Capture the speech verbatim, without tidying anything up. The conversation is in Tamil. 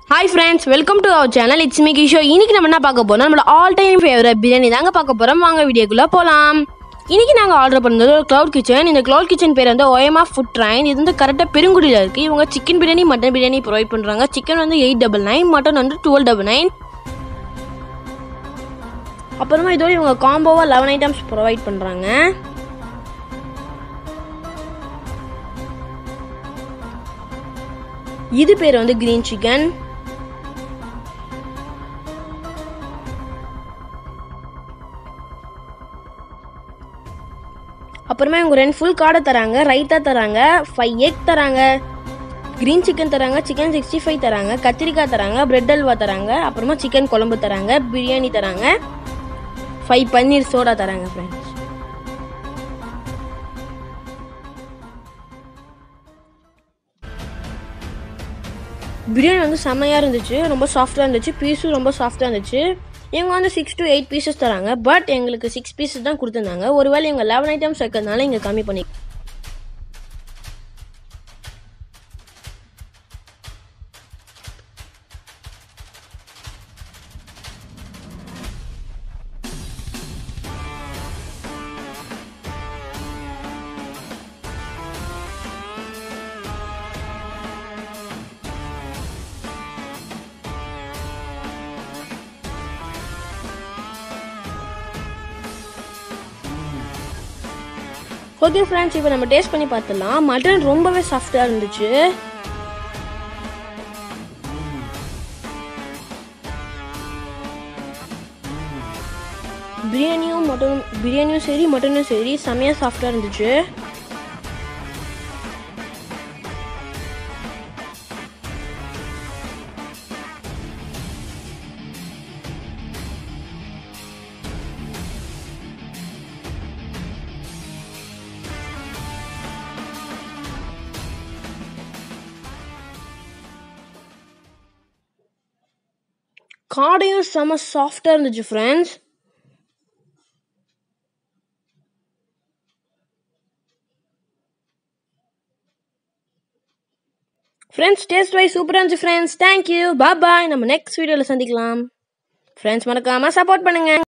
Hi friends, welcome to our channel. It's me Kisho. இன்னைக்கு நம்ம என்ன பார்க்க போறோம்? நம்மளோட ஆல் டைம் ஃபேவரட் பிரியாணி தாங்க பார்க்க போறோம். வாங்க வீடியோக்குள்ள போலாம். இன்னைக்கு நாங்க ஆர்டர் பண்ணது ஒரு கிளவுட் கிச்சன். இந்த கிளவுட் கிச்சன் பேர் வந்து O M R Food Train. இது வந்து கரெக்ட்டா பெருங்குடியில இருக்கு. இவங்க chicken biryani, mutton biryani provide பண்றாங்க. சிக்கன் வந்து eight nine nine, மட்டன் வந்து twelve nine nine. அப்புறமா இதோட இவங்க காம்போவா eleven ஐட்டம்ஸ் ப்ரொவைட் பண்றாங்க. இது பேர் வந்து கிரீன் சிக்கன். அப்புறமா இவங்க ரெண்டு ஃபுல் கார்டை தராங்க, ரைத்தா தராங்க, ஃபைவ் எக் தராங்க, கிரீன் சிக்கன் தராங்க, சிக்கன் சிக்ஸ்டி ஃபைவ் தராங்க, கத்திரிக்காய் தராங்க, பிரெட் அல்வா தராங்க, அப்புறமா சிக்கன் குழம்பு தராங்க, பிரியாணி தராங்க, ஃபைவ் பன்னீர் சோடா தராங்க ஃப்ரெண்ட்ஸ். பிரியாணி வந்து செம்மையாக இருந்துச்சு, ரொம்ப சாஃப்டாக இருந்துச்சு, பீஸும் ரொம்ப சாஃப்டாக இருந்துச்சு. இவங்க வந்து சிக்ஸ் டு எயிட் பீசஸ் தராங்க, பட் எங்களுக்கு சிக்ஸ் பீசஸ் தான் கொடுத்துருந்தாங்க. ஒருவேளை இவங்க லெவன் ஐட்டம்ஸ் வைக்கிறதுனால இங்கே கம்மி பண்ணி. ஓகே ஃப்ரெண்ட்ஸ், இப்போ நம்ம டேஸ்ட் பண்ணி பார்த்துடலாம். மட்டன் ரொம்பவே சாஃப்டாக இருந்துச்சு. பிரியாணியும் மட்டன் பிரியாணியும் சரி மட்டனும் சரி செம்மையாக சாஃப்டாக இருந்துச்சு. காடையும் செம்ம சாஃப்டாக இருந்துச்சு ஃப்ரெண்ட்ஸ். ஃப்ரெண்ட்ஸ் டேஸ்ட் வைஸ் சூப்பராக இருந்துச்சு ஃப்ரெண்ட்ஸ். தேங்க்யூ, பாய் பாய். நம்ம நெக்ஸ்ட் வீடியோவில் சந்திக்கலாம் ஃப்ரெண்ட்ஸ். மறக்காமல் சப்போர்ட் பண்ணுங்கள்.